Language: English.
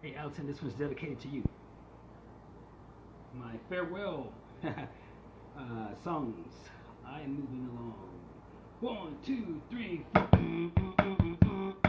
Hey Alton, this one's dedicated to you. My farewell songs. I am moving along. 1, 2, 3, 4.